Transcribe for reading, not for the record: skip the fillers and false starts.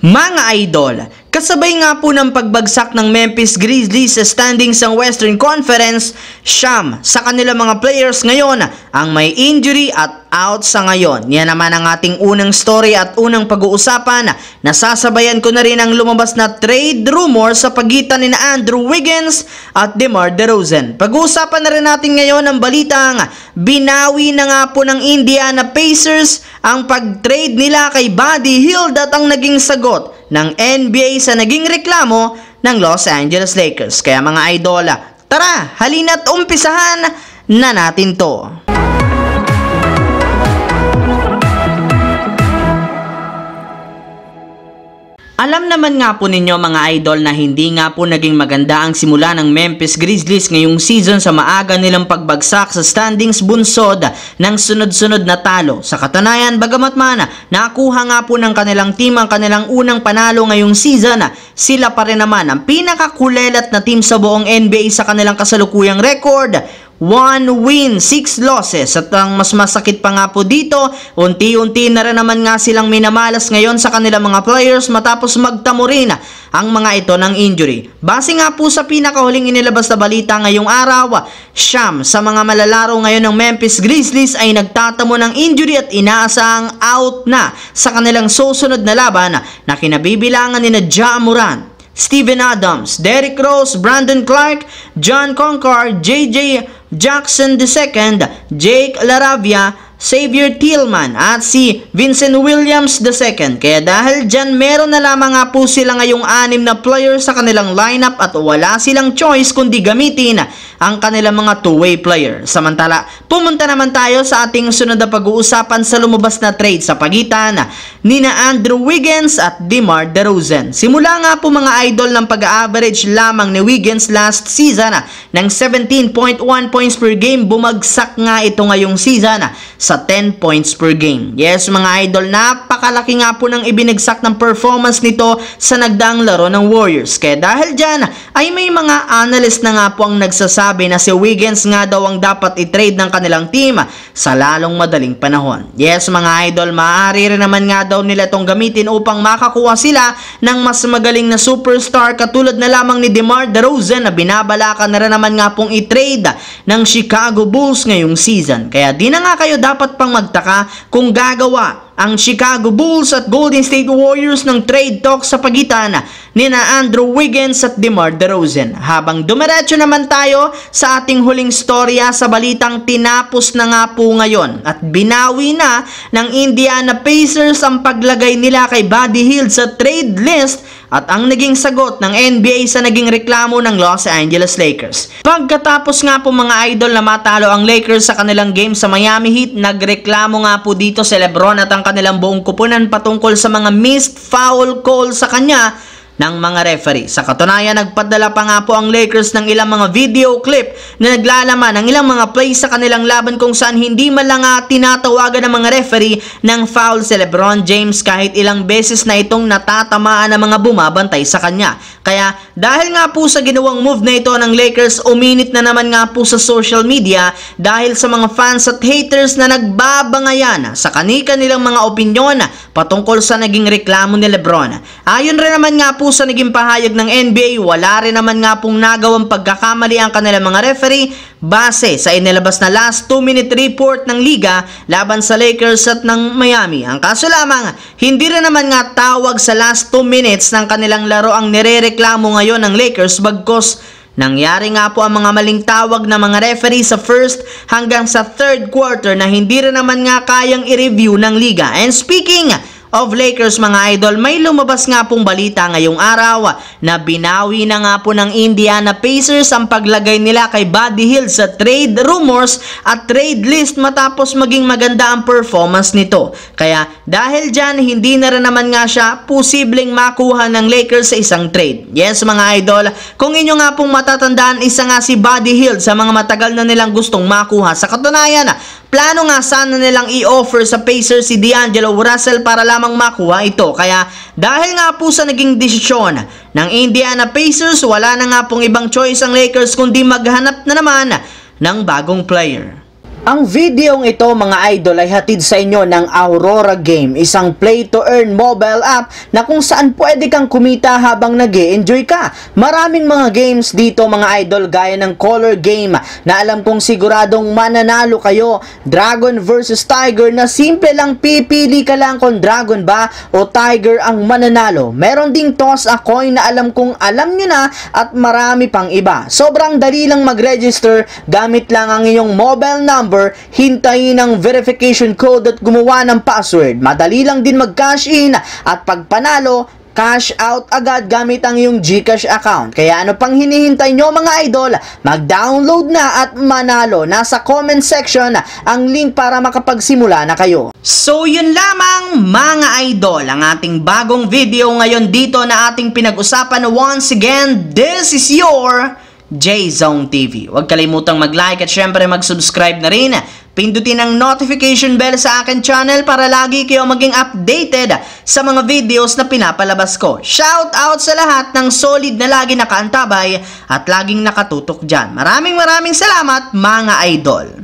Mga idol, kasabay nga po ng pagbagsak ng Memphis Grizzlies sa standings ng Western Conference, siyam sa kanilang mga players ngayon ang may injury at out sa ngayon. Yan naman ang ating unang story at unang pag-uusapan. Nasasabayan ko na rin ang lumabas na trade rumor sa pagitan ni Andrew Wiggins at DeMar DeRozan. Pag-uusapan na rin natin ngayon ang balitang binawi na nga po ng Indiana Pacers ang pag-trade nila kay Buddy Hield at ang naging sagot ng NBA sa naging reklamo ng Los Angeles Lakers. Kaya mga idol, tara, halina't umpisahan na natin to. Alam naman nga po ninyo mga idol na hindi nga po naging maganda ang simula ng Memphis Grizzlies ngayong season sa maaga nilang pagbagsak sa standings bunsod ng sunod-sunod na talo. Sa katunayan, bagamat man nakuha nga po ng kanilang team ang kanilang unang panalo ngayong season, sila pa rin naman ang pinakakulelat na team sa buong NBA sa kanilang kasalukuyang record. 1 win, 6 losses. At ang mas masakit pa nga po dito, unti-unti na rin naman nga silang minamalas ngayon sa kanilang mga players matapos magtamo rin ang mga ito ng injury. Base nga po sa pinakahuling inilabas na balita ngayong araw, siyam sa mga malalaro ngayon ng Memphis Grizzlies ay nagtatamo ng injury at inaasahang out na sa kanilang susunod na laban na kinabibilangan ni Ja Morant, Steven Adams, Derrick Rose, Brandon Clark, John Concar, J.J. Jackson II, Jake LaRavia, Xavier Tillman at si Vincent Williams II. Kaya dahil dyan meron na lamang nga po sila ngayong 6 na players sa kanilang lineup at wala silang choice kundi gamitin ang kanilang mga two-way player. Samantala, pumunta naman tayo sa ating sunod na pag-uusapan sa lumabas na trade sa pagitan ni Andrew Wiggins at DeMar DeRozan. Simula nga po mga idol ng pag-average lamang ni Wiggins last season ng 17.1 points per game, bumagsak nga ito ngayong season sa 10 points per game. Yes mga idol, napakalaki nga po ng ibinagsak ng performance nito sa nagdaang laro ng Warriors. Kaya dahil dyan ay may mga analyst na nga po ang nagsasabi na si Wiggins nga daw ang dapat i-trade ng kanilang team sa lalong madaling panahon. Yes mga idol, maaari rin naman nga daw nila itong gamitin upang makakuha sila ng mas magaling na superstar katulad na lamang ni DeMar DeRozan na binabalaka na rin naman nga pong i-trade ng Chicago Bulls ngayong season. Kaya di na nga kayo dapat pang magtaka kung gagawa ang Chicago Bulls at Golden State Warriors ng trade talk sa pagitan ni Andrew Wiggins at DeMar DeRozan. Habang dumiretso naman tayo sa ating huling storya sa balitang tinapos na nga po ngayon at binawi na ng Indiana Pacers ang paglagay nila kay Buddy Hield sa trade list at ang naging sagot ng NBA sa naging reklamo ng Los Angeles Lakers. Pagkatapos nga po mga idol na matalo ang Lakers sa kanilang game sa Miami Heat, nagreklamo nga po dito si LeBron at ang kanilang buong kupunan patungkol sa mga missed foul call sa kanya ng mga referee. Sa katunayan, nagpadala pa nga po ang Lakers ng ilang mga video clip na naglalaman ng ilang mga plays sa kanilang laban kung saan hindi man lang tinatawagan ng mga referee ng foul si LeBron James kahit ilang beses na itong natatamaan ng mga bumabantay sa kanya. Kaya dahil nga po sa ginawang move na ito ng Lakers, uminit na naman nga po sa social media dahil sa mga fans at haters na nagbabangayan sa kanilang mga opinyon patungkol sa naging reklamo ni LeBron. Ayon rin naman nga po sa naging pahayag ng NBA, wala rin naman nga pong nagawang pagkakamali ang kanilang mga referee base sa inilabas na last 2-minute report ng liga laban sa Lakers at ng Miami. Ang kaso lamang, hindi rin naman nga tawag sa last 2 minutes ng kanilang laro ang nirereklamo ngayon ng Lakers bagkos nangyari nga po ang mga maling tawag ng mga referee sa first hanggang sa third quarter na hindi rin naman nga kayang i-review ng liga. And speaking of Lakers mga idol, may lumabas nga pong balita ngayong araw na binawi na nga po ng Indiana Pacers ang paglagay nila kay Buddy Hield sa trade rumors at trade list matapos maging maganda ang performance nito. Kaya dahil dyan, hindi na rin naman nga siya posibleng makuha ng Lakers sa isang trade. Yes mga idol, kung inyo nga pong matatandaan, isa nga si Buddy Hield sa mga matagal na nilang gustong makuha. Sa katunayan, plano nga sana nilang i-offer sa Pacers si D'Angelo Russell para lamang makuha ito. Kaya dahil nga po sa naging desisyon ng Indiana Pacers, wala na nga pong ibang choice ang Lakers kundi maghanap na naman ng bagong player. Ang videong ito mga idol ay hatid sa inyo ng Aurora Game, isang play-to-earn mobile app na kung saan pwede kang kumita habang nag-e-enjoy ka. Maraming mga games dito mga idol gaya ng Color Game na alam kong siguradong mananalo kayo. Dragon vs Tiger na simple lang pipili ka lang kung Dragon ba o Tiger ang mananalo. Meron ding Toss a Coin na alam kong alam nyo na at marami pang iba. Sobrang dali lang mag-register gamit lang ang iyong mobile number, hintayin ang verification code at gumawa ng password. Madali lang din mag-cash in at pag panalo, cash out agad gamit ang iyong GCash account. Kaya ano pang hinihintay nyo mga idol? Mag-download na at manalo. Nasa comment section ang link para makapagsimula na kayo. So yun lamang mga idol, ang ating bagong video ngayon dito na ating pinag-usapan. Once again, this is your J-Zone TV. Huwag kalimutang mag-like at syempre mag-subscribe na rin. Pindutin ang notification bell sa akin channel para lagi kayo maging updated sa mga videos na pinapalabas ko. Shout out sa lahat ng solid na lagi nakaantabay at laging nakatutok dyan. Maraming salamat mga idol.